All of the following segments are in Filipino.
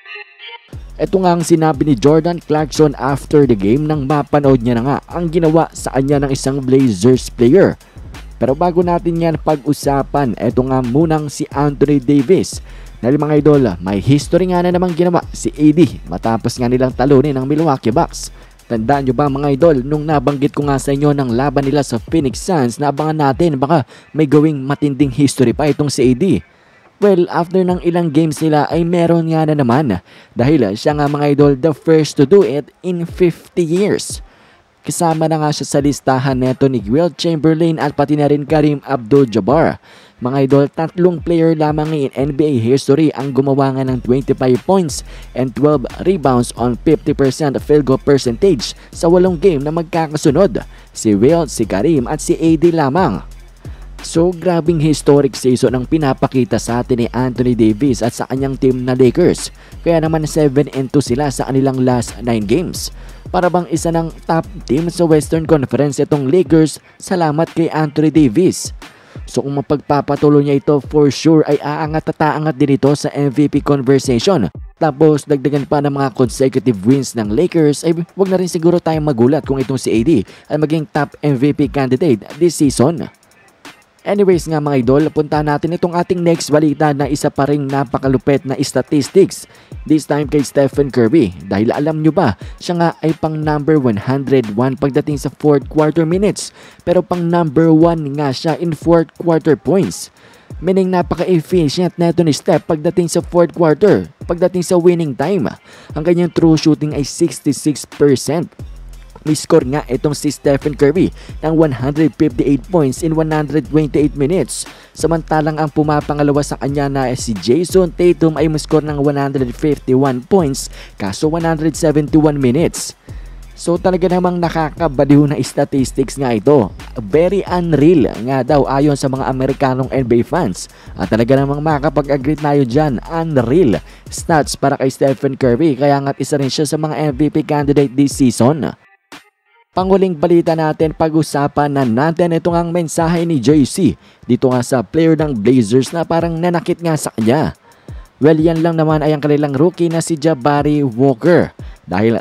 Ito nga ang sinabi ni Jordan Clarkson after the game nang mapanood niya na nga ang ginawa sa kanya ng isang Blazers player. Pero bago natin yan pag-usapan, ito nga munang si Anthony Davis. Dahil mga idol, may history nga na namang ginawa si AD matapos nga nilang talunin ng Milwaukee Bucks. Tandaan nyo ba mga idol, nung nabanggit ko nga sa inyo ng laban nila sa Phoenix Suns, naabangan natin baka may gawing matinding history pa itong si AD. Well, after ng ilang games nila ay meron nga na naman dahil siya nga mga idol the first to do it in 50 years. Kasama na nga siya sa listahan neto ni Wilt Chamberlain at pati na rin Kareem Abdul-Jabbar. Mga idol, tatlong player lamang in NBA history ang gumawa nga ng 25 points and 12 rebounds on 50% field goal percentage sa 8 game na magkakasunod. Si Wilt, si Kareem at si AD lamang. So grabing historic season ang pinapakita sa atin ni Anthony Davis at sa kanyang team na Lakers. Kaya naman 7-2 sila sa kanilang last 9 games. Para bang isa ng top team sa Western Conference itong Lakers, salamat kay Anthony Davis. So kung mapagpapatuloy niya ito, for sure ay aangat at aangat din ito sa MVP conversation. Tapos dagdagan pa ng mga consecutive wins ng Lakers ay wag na rin siguro tayong magulat kung itong si AD ay maging top MVP candidate this season. Anyways nga mga idol, punta natin itong ating next balita na isa pa ring napakalupet na statistics. This time kay Stephen Curry. Dahil alam nyo ba, siya nga ay pang number 101 pagdating sa 4th quarter minutes. Pero pang number 1 nga siya in 4th quarter points. Meaning napaka-efficient na ito ni Steph pagdating sa 4th quarter. Pagdating sa winning time, ang kanyang true shooting ay 66%. May score nga itong si Stephen Curry ng 158 points in 128 minutes. Samantalang ang pumapangalawa sa kanya na si Jason Tatum ay may score ng 151 points kaso 171 minutes. So talaga namang nakakabaliw na statistics nga ito. Very unreal nga daw ayon sa mga Amerikanong NBA fans. At talaga namang makakapag-agree tayo dyan. Unreal stats para kay Stephen Curry. Kaya nga't isa rin siya sa mga MVP candidate this season. Panghuling balita natin, pag-usapan na natin itong ang mensahe ni JC dito nga sa player ng Blazers na parang nanakit nga sa kanya. Well, yan lang naman ay ang kanilang rookie na si Jabari Walker. Dahil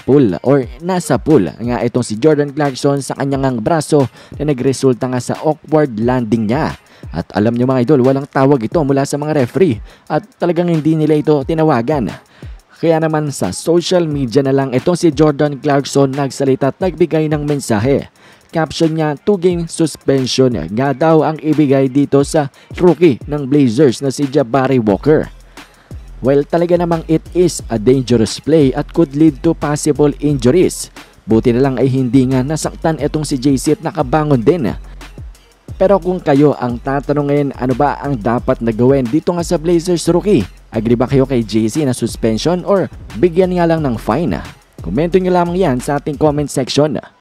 nasa pool nga itong si Jordan Clarkson sa kanyang braso na nagresulta nga sa awkward landing niya. At alam nyo mga idol, walang tawag ito mula sa mga referee at talagang hindi nila ito tinawagan. Kaya naman sa social media na lang itong si Jordan Clarkson nagsalita at nagbigay ng mensahe. Caption niya, 2-game suspension nga daw ang ibigay dito sa rookie ng Blazers na si Jabari Walker. Well, talaga namang it is a dangerous play at could lead to possible injuries. Buti na lang ay hindi nga nasaktan itong si JC at nakabangon din. Pero kung kayo ang tatanungin ano ba ang dapat na gawin dito nga sa Blazers rookie, agree ba kayo kay JC na suspension or bigyan nga lang ng fine? Komento nyo lamang yan sa ating comment section.